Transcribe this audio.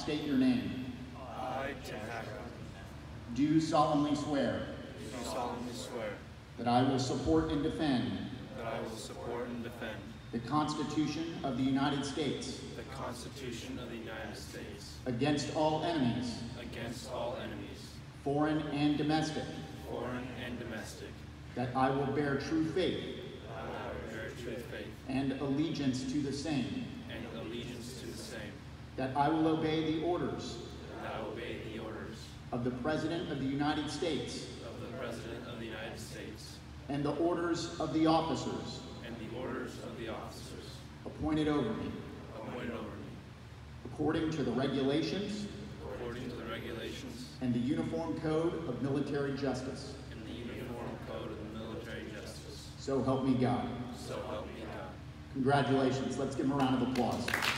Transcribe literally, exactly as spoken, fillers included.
state your name. I, Tim Hacker, Do solemnly swear do solemnly swear that I will support and defend that I will support and defend the Constitution of the United States the Constitution of the United States against all enemies, against all enemies, foreign and domestic, foreign and domestic, that I will bear true faith that I will bear true faith and allegiance to the same, and allegiance to the same, that I will obey the orders that I will obey the orders of the President of the United States of the President of the United States and the orders of the officers and the orders of the officers appointed over me, appointed over me, according to the regulations according to the regulations and the Uniform Code of Military Justice. and the Uniform Code of the Military Justice. So help me God. So help me God. Congratulations. Let's give him a round of applause.